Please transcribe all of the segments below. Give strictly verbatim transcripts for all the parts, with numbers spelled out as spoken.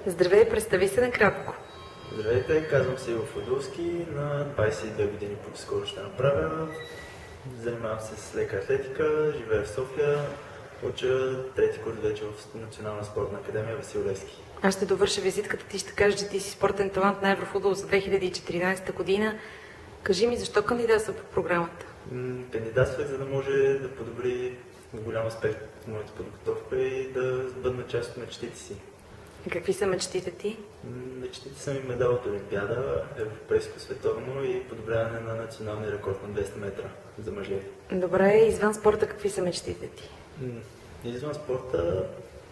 Здравей, представи се накратко. Здравейте, казвам се Иво Фудулски, на двадесет и две години по-скоро ще направя. Занимавам се с лека атлетика, живея в София, уча трети курс вече в Национална спортна академия Васил Левски. Аз ще довърша визитката ти, ще кажа, че ти си спортен талант на Еврофутбол за две хиляди и четиринадесета година. Кажи ми, защо кандидатства по програмата? Кандидатствах, за да може да подобри в голям аспект моята подготовка и да сбъдна част от мечтите си. И какви са мечтите ти? Мечтите са ми медал от Олимпиада, европейско, световно и подобряване на националния рекорд на двеста метра за мъже. Добре, извън спорта какви са мечтите ти? Извън спорта...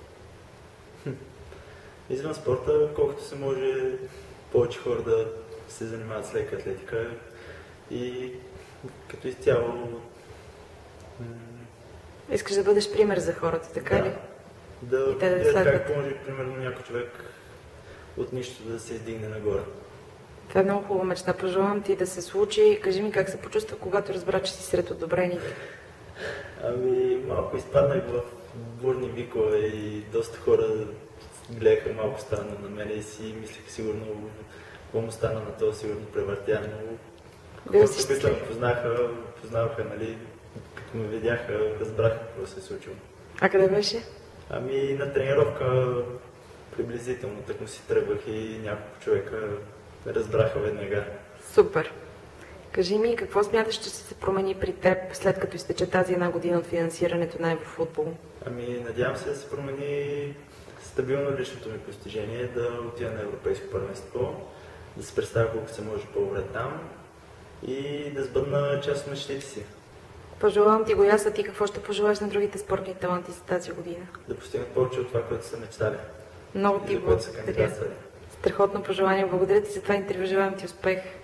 Извън спорта, колкото се може повече хора да се занимават с лека атлетика и като изцяло... Искаш да бъдеш пример за хората, така да. ли? Да, и те да да следват. Как може, примерно, някой човек от нищо да се издигне нагоре. Това е много хубава мечта. Пожелавам ти да се случи. Кажи ми как се почувства, когато разбра, че си сред одобрените. Ами, малко изпаднах в бурни викове и доста хора гледаха малко странно на мен и си мислех сигурно, какво му стана на това, сигурно превъртя, но хората, които ме познаха, познаваха, нали, като ме видяха, разбраха какво се е случило. А къде беше? Ами на тренировка приблизително, так му си тръгвах и няколко човека разбраха веднага. Супер! Кажи ми, какво смяташ, че ще се промени при теб, след като изтече тази една година от финансирането на Еврофутбол? Ами надявам се да се промени стабилно личното ми постижение, да отида на европейско първенство, да се представя колко се може по-добре там и да сбъдна част от мечтите си. Пожелавам ти го аз, а ти какво ще пожелаш на другите спортни таланти за тази година? Да постигнат повече от това, което са мечтали. Много ти благодаря. Страхотно пожелание. Благодаря ти за това интервю. Желавам ти успех.